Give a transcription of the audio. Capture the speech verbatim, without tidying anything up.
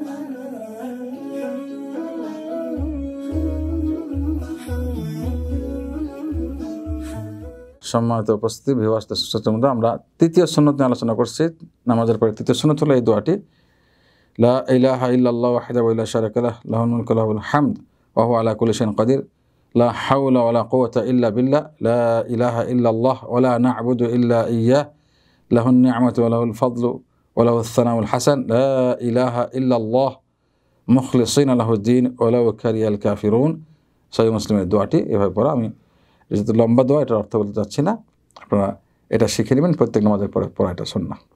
সম্মানিত উপস্থিতি ভিউয়ার্স, দর্শকদের মধ্যে আমরা তৃতীয় সুন্নত নিয়ে আলোচনা করছি। নামাজের পরে তৃতীয় সুন্নত হলো এই দোয়াটি, লা ইলাহা ইল্লাল্লাহু ওয়াহদাহু লা শারীকা লাহু লাহুল মুলকু ওয়া লাহুল হামদ ওয়া হুয়া আলা কুল্লি শাইইন কাদির, লা হাওলা ওয়া লা কুওয়াতা ইল্লা বিল্লাহ, লা ইলাহা ইল্লাল্লাহ ওয়া লা না'বুদু ইল্লা ইয়্যাহ, লাহুন নি'মাতু ওয়া লাহুল ফাদলু ওয়া লাহুস সানাউল হাসান, লা ইলাহা ইল্লাল্লাহ মুখলিসিনা লাহুদ-দ্বীন ওয়া লাউ কারিহাল কাফিরুন। সহিহ মুসলিমের দোয়াটি এভাবে পড়া। আমি যেহেতু লম্বা দোয়া, এটার অর্থ বলতে চাচ্ছি না, আপনারা এটা শিখে নেবেন, প্রত্যেক নামাজের পরে পড়া এটা সুন্নাহ।